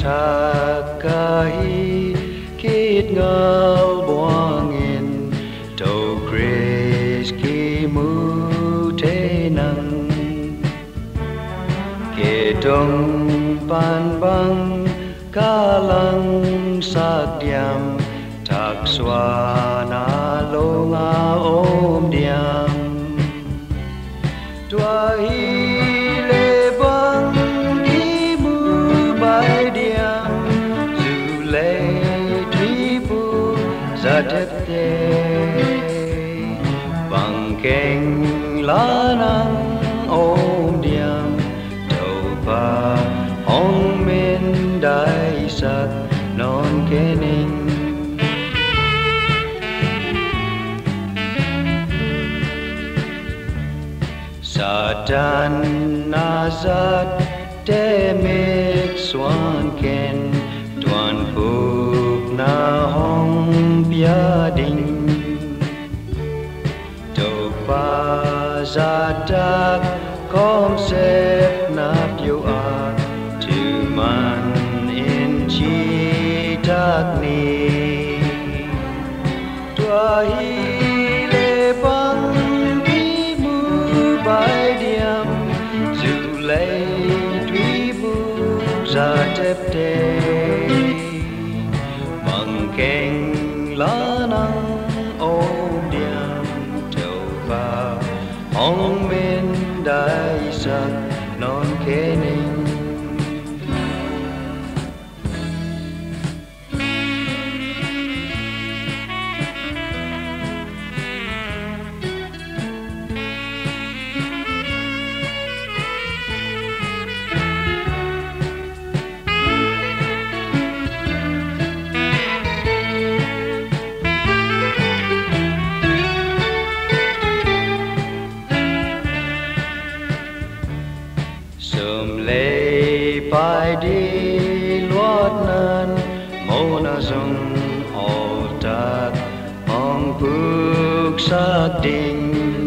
Takahi kit ngal buangin to Chris ki mu te nang ketong pan bang kalang sadyam tak swana longa om diam tua hi le bang ki mu bai diam zu le tri bu za tep te bang keng la nang om diam tàu pa hong min dai sak non kening Satan nazat temit swan ken tuan puk na hong bia ding to pa zatak kom sep na piu a tu man in chi tak ni tua hi le bang ki mu bai diam zu le tui bu za tep te bang keng la nang om diam tàu pa hong min dai sak non kening Sum lay by di luat nan mona zong all tak hong puk sak ding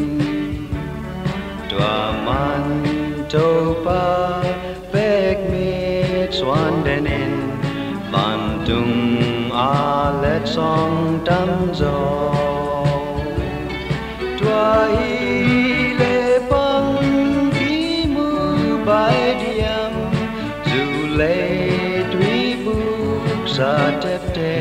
tua man to pa bek mit swan den in ban tung a let song tam zo tua hi le bang bai diam zu le tui bu sa tep te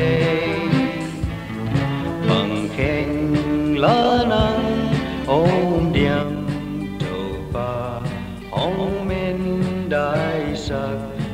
bang keng la nang om diam to pa hong min dai sak